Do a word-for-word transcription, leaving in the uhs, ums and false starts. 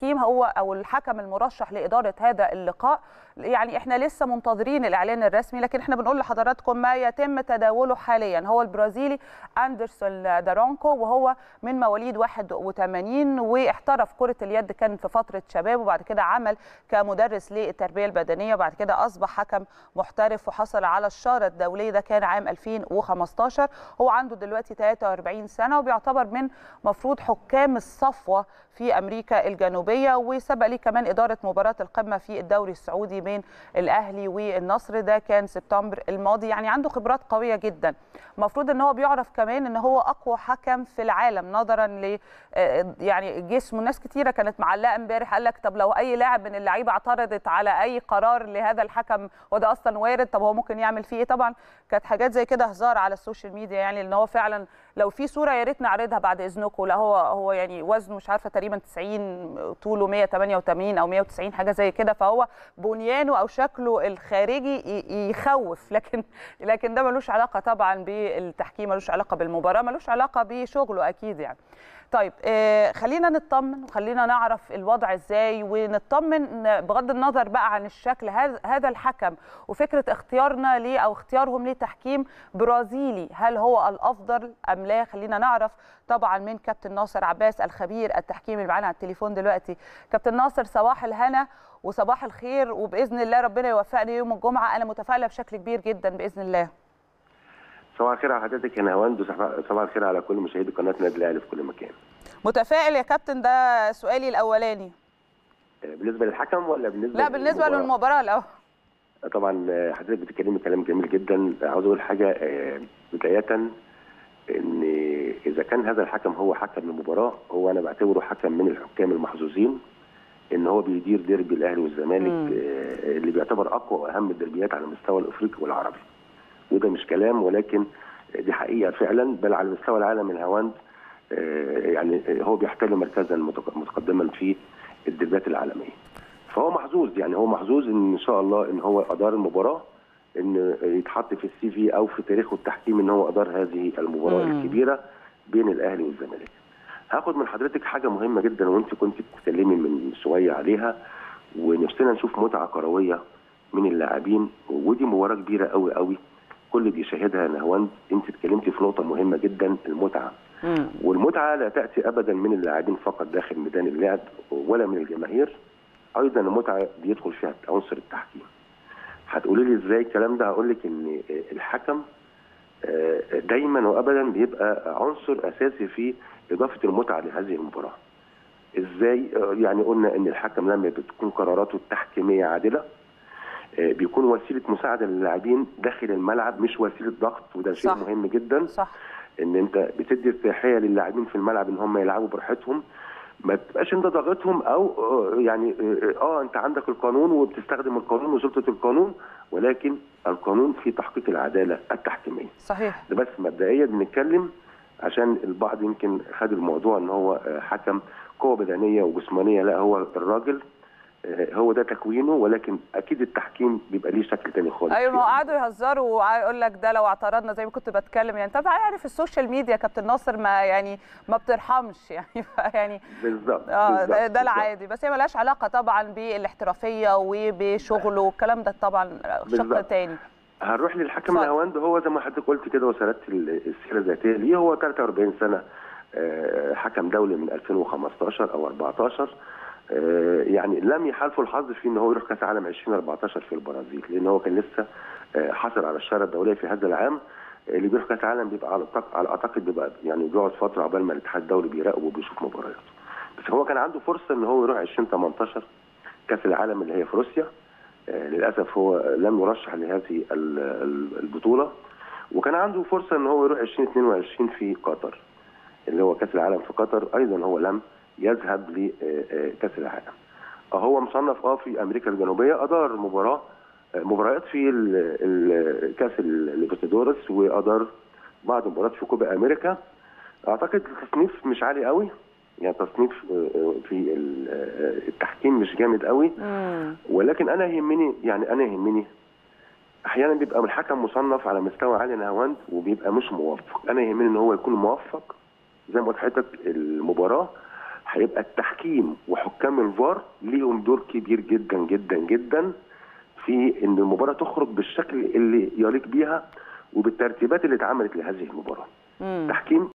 التحكيم هو او الحكم المرشح لاداره هذا اللقاء. يعني احنا لسه منتظرين الاعلان الرسمي، لكن احنا بنقول لحضراتكم ما يتم تداوله حاليا. هو البرازيلي اندرسون دارونكو، وهو من مواليد واحد وثمانين واحترف كره اليد، كان في فتره شباب وبعد كده عمل كمدرس للتربيه البدنيه، وبعد كده اصبح حكم محترف وحصل على الشاره الدوليه، ده كان عام ألفين وخمستاشر. هو عنده دلوقتي ثلاثة وأربعين سنه وبيعتبر من مفروض حكام الصفوه في امريكا الجنوبيه، وسبق ليه كمان اداره مباراه القمه في الدوري السعودي بين الاهلي والنصر، ده كان سبتمبر الماضي. يعني عنده خبرات قويه جدا. المفروض ان هو بيعرف كمان ان هو اقوى حكم في العالم نظرا ل يعني جسمه. ناس كتيره كانت معلقه امبارح، قال لك طب لو اي لاعب من اللعيبه اعترضت على اي قرار لهذا الحكم وده اصلا وارد، طب هو ممكن يعمل فيه ايه؟ طبعا كانت حاجات زي كده هزار على السوشيال ميديا، يعني ان هو فعلا لو في صوره يا ريت نعرضها بعد اذنكم. لا هو هو يعني وزنه مش عارفه تقريبا تسعين، طوله مية وتمانية وتمانين او مية وتسعين حاجه زي كده، فهو بنيانه او شكله الخارجي يخوف، لكن لكن ده ملوش علاقه طبعا بالتحكيم، ملوش علاقه بالمباراه، ملوش علاقه بشغله اكيد يعني. طيب آه خلينا نطمن وخلينا نعرف الوضع ازاي ونطمن بغض النظر بقى عن الشكل. هذا الحكم وفكره اختيارنا ليه او اختيارهم لتحكيم برازيلي، هل هو الافضل ام لا؟ خلينا نعرف طبعا من كابتن ناصر عباس الخبير التحكيمي اللي معانا على التليفون دلوقتي. كابتن ناصر صباح الهنا وصباح الخير، وباذن الله ربنا يوفقنا يوم الجمعه. انا متفائله بشكل كبير جدا باذن الله. صباح الخير على حضرتك يا نهاوند، وصباح الخير على كل مشاهدي قناه نادي الاهلي في كل مكان. متفائل يا كابتن؟ ده سؤالي الاولاني. بالنسبه للحكم ولا بالنسبه لا بالنسبه للمباراة؟ للمباراه الاول. طبعا حضرتك بتتكلمي كلام جميل جدا. عاوز اقول حاجه بدايه، ان اذا كان هذا الحكم هو حكم المباراه، هو انا بعتبره حكم من الحكام المحظوظين، ان هو بيدير ديربي الاهلي والزمالك اللي بيعتبر اقوى واهم الدربيات على المستوى الافريقي والعربي. وده مش كلام، ولكن دي حقيقه فعلا، بل على مستوى العالم الهواند يعني هو بيحتل مركزا متقدما في الدربيات العالميه. فهو محظوظ، يعني هو محظوظ ان ان شاء الله ان هو ادار المباراه، ان يتحط في السي في او في تاريخه التحكيمي ان هو ادار هذه المباراه مم. الكبيره بين الاهلي والزمالك. هاخد من حضرتك حاجه مهمه جدا وانت كنت بتتكلمي من شويه عليها، ونفسنا نشوف متعه كرويه من اللاعبين، ودي مباراه كبيره قوي قوي كل بيشاهدها. نهواند انت اتكلمتي في نقطه مهمه جدا، المتعه. مم. والمتعه لا تاتي ابدا من اللاعبين فقط داخل ميدان اللعب ولا من الجماهير، ايضا المتعه بيدخل فيها عنصر التحكيم. هتقولي لي ازاي الكلام ده؟ هقول لك ان الحكم دايما وابدا بيبقى عنصر اساسي في اضافه المتعه لهذه المباراه. ازاي؟ يعني قلنا ان الحكم لما بتكون قراراته التحكيميه عادله بيكون وسيله مساعده للاعبين داخل الملعب، مش وسيله ضغط، وده شيء صح. مهم جدا. صح. ان انت بتدي ارتياحيه للاعبين في الملعب ان هم يلعبوا براحتهم، ما تبقاش انت ضاغطهم، او يعني اه انت عندك القانون وبتستخدم القانون وسلطه القانون، ولكن القانون في تحقيق العداله التحكيميه. صحيح. ده بس مبدئيا بنتكلم، عشان البعض يمكن خد الموضوع ان هو حكم قوه بدنيه وجسمانيه. لا، هو الراجل هو ده تكوينه، ولكن اكيد التحكيم بيبقى ليه شكل تاني خالص. ايوه، ما قعدوا يهزروا ويقول لك ده لو اعترضنا زي ما كنت بتكلم. يعني طبعا يعني السوشيال ميديا كابتن ناصر ما يعني ما بترحمش يعني يعني بالظبط اه ده, ده العادي، بس هي مالهاش علاقه طبعا بالاحترافيه وبشغله والكلام ده، طبعا شق تاني. هنروح للحكم نهاوند. هو زي ما حضرتك قلت كده وسردت السيره الذاتيه ليه، هو ثلاثة وأربعين سنه حكم دولي من ألفين وخمستاشر او أربعتاشر. يعني لم يحالفه الحظ في ان هو يروح كاس عالم ألفين وأربعتاشر في البرازيل، لان هو كان لسه حصل على الشاره الدوليه في هذا العام. اللي بيروح كاس عالم بيبقى على على اعتقد بيبقى يعني بيقعد فتره عقبال ما الاتحاد الدولي بيراقبه وبيشوف مبارياته. بس هو كان عنده فرصه ان هو يروح ألفين وتمنتاشر كاس العالم اللي هي في روسيا. للاسف هو لم يرشح لهذه البطوله، وكان عنده فرصه ان هو يروح ألفين واثنين وعشرين في قطر اللي هو كاس العالم في قطر، ايضا هو لم يذهب لكاس العالم. هو مصنف اه في امريكا الجنوبيه، ادار مباراه مباريات في كاس الليبرتادورس، وادار بعض المباريات في كوبا امريكا. اعتقد التصنيف مش عالي قوي، يعني تصنيف في التحكيم مش جامد قوي، ولكن انا يهمني يعني انا يهمني احيانا بيبقى الحكم مصنف على مستوى عالي نهاوند وبيبقى مش موفق. انا يهمني ان هو يكون موفق. زي ما قلت لحضرتك المباراه هيبقى التحكيم وحكام الفار ليهم دور كبير جدا جدا جدا في ان المباراه تخرج بالشكل اللي يليق بيها وبالترتيبات اللي اتعملت لهذه المباراه. تحكيم